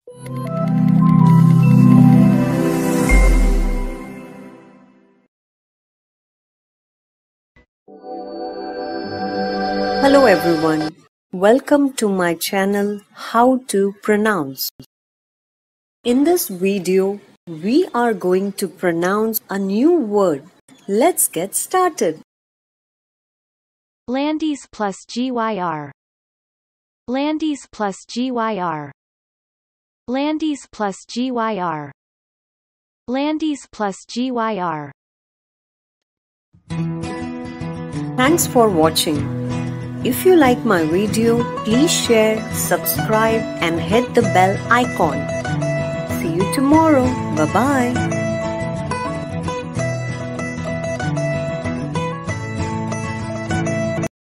Hello everyone, welcome to my channel How to Pronounce. In this video, we are going to pronounce a new word. Let's get started. Landys+Gyr. Landys+Gyr. Landys+Gyr. Landys+Gyr. Thanks for watching. If you like my video, please share, subscribe and hit the bell icon. See you tomorrow. Bye-bye.